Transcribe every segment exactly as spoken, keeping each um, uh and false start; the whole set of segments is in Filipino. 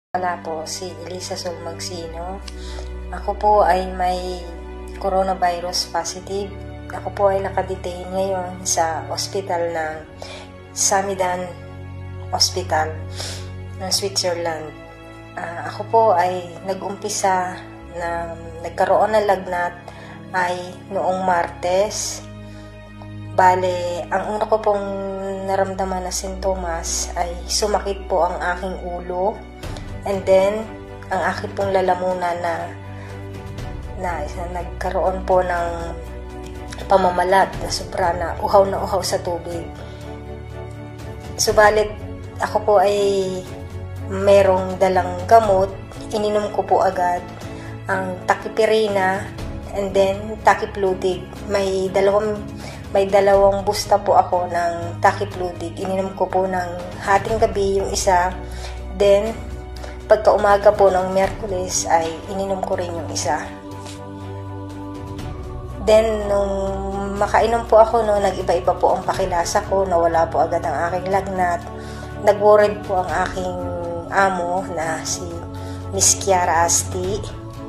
Wala po, si Elisa Sulmagsino. Ako po ay may coronavirus positive. Ako po ay nakadetain ngayon sa ospital ng Samidan Hospital ng Switzerland. Uh, ako po ay nag-umpisa na nagkaroon ng lagnat ay noong Martes. Bale, ang una ko pong naramdaman na sintomas ay sumakit po ang aking ulo. And then, ang aking pong lalamunan na, na, na nagkaroon po ng pamamalat na sobra na uhaw na uhaw sa tubig. Subalit, ako po ay merong dalang gamot. Ininom ko po agad ang takipirina and then takipludig. May dalawang may dalawang busta po ako ng takipludig. Ininom ko po ng hating gabi yung isa. Then, pagka umaga po ng Miyerkules ay ininom ko rin yung isa. Then, nung makainom po ako, no, nag-iba-iba po ang pakilasa ko, nawala po agad ang aking lagnat. Nag-worried po ang aking amo na si Miss Kiara Asti.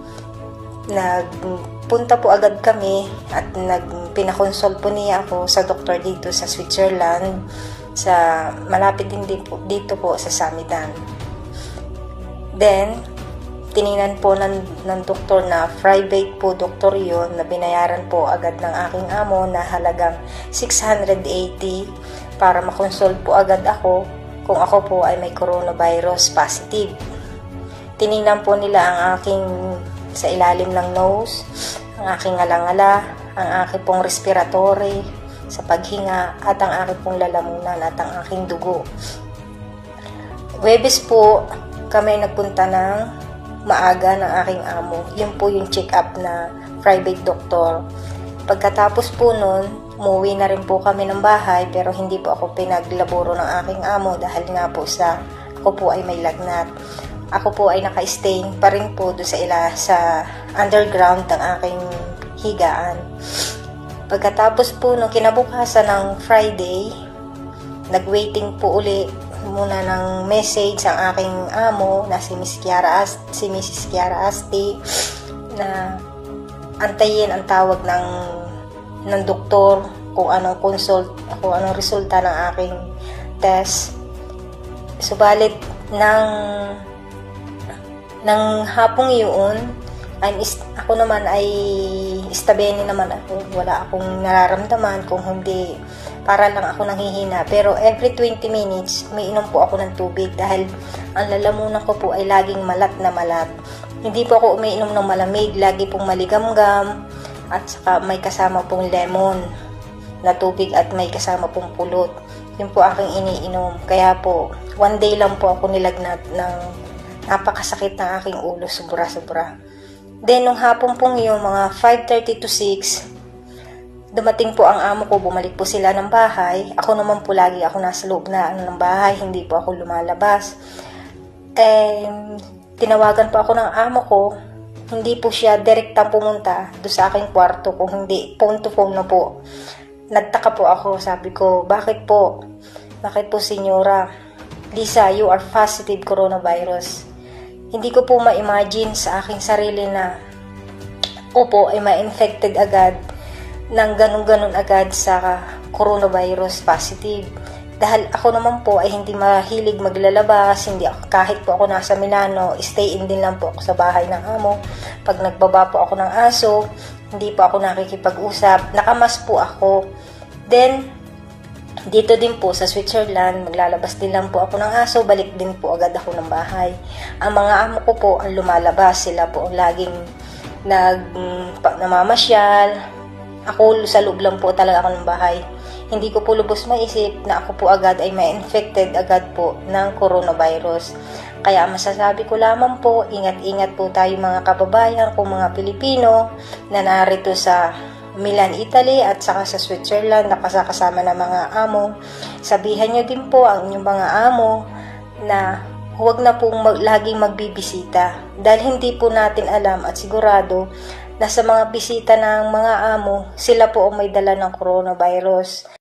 Nagpunta po agad kami at nagpinakonsult po niya ako sa doktor dito sa Switzerland, sa malapit din dito, dito po sa Samidan. Then, tiningnan po ng, ng doktor na private po doktor yun, na binayaran po agad ng aking amo na halagang six hundred eighty para makonsult po agad ako kung ako po ay may coronavirus positive. Tiningnan po nila ang aking sa ilalim ng nose, ang aking ngalangala, ang aking pong respiratory sa paghinga at ang aking pong lalamunan at ang aking dugo. Huwebes po kami nagpunta ng maaga ng aking amo. Yun po yung check-up na private doctor. Pagkatapos po nun, umuwi na rin po kami ng bahay pero hindi po ako pinaglaboro ng aking amo dahil nga po sa ako po ay may lagnat. Ako po ay naka-stay pa rin po doon sa ila sa underground ng aking higaan. Pagkatapos po nung kinabukasan ng Friday, nag-waiting po uli muna ng message ang aking amo na si Miss Kiara Asti, si Missus Kiara Asti, na antayin ang tawag ng ng doktor kung anong consult, kung anong resulta ng aking test. Subalit ng ng hapong iyon, I'm is, ako naman ay istabeni naman ako. Wala akong nararamdaman, kung hindi para lang ako nanghihina. Pero every twenty minutes, umiinom po ako ng tubig dahil ang lalamunan ko po ay laging malat na malat. Hindi po ako umiinom ng malamig, lagi pong maligamgam at saka may kasama pong lemon na tubig at may kasama pong pulot. Yun po aking iniinom. Kaya po, one day lang po ako nilagnat ng napakasakit ng aking ulo, sobra-sobra. Then, nung hapon pong yung mga five thirty to six, dumating po ang amo ko, bumalik po sila ng bahay. Ako naman po lagi ako nasa loob na ano, ng bahay, hindi po ako lumalabas. Eh, tinawagan po ako ng amo ko, hindi po siya direktang pumunta doon sa aking kwarto, kung hindi, phone to phone na po. Nagtaka po ako, sabi ko, bakit po? Bakit po, Senyora? Lisa, you are positive coronavirus. Hindi ko po ma-imagine sa aking sarili na opo ay ma-infected agad ng ganun-ganun agad sa coronavirus positive. Dahil ako naman po ay hindi mahilig maglalabas, hindi ako, kahit po ako nasa Milano, stay in din lang po ako sa bahay ng amo. Pag nagbaba po ako ng aso, hindi po ako nakikipag-usap, nakamas po ako. Then, dito din po sa Switzerland, maglalabas din lang po ako ng aso, balik din po agad ako ng bahay. Ang mga amo ko po ang lumalabas, sila po ang laging nag, namamasyal. Ako sa loob lang po talaga ako ng bahay. Hindi ko po lubos maisip na ako po agad ay ma-infected agad po ng coronavirus. Kaya masasabi ko lamang po, ingat-ingat po tayo mga kababayan kung mga Pilipino na narito sa Milan, Italy at saka sa Switzerland na kasama ng mga amo. Sabihan nyo din po ang inyong mga amo na huwag na pong mag, laging magbibisita dahil hindi po natin alam at sigurado na sa mga bisita ng mga amo, sila po ang may dala ng coronavirus.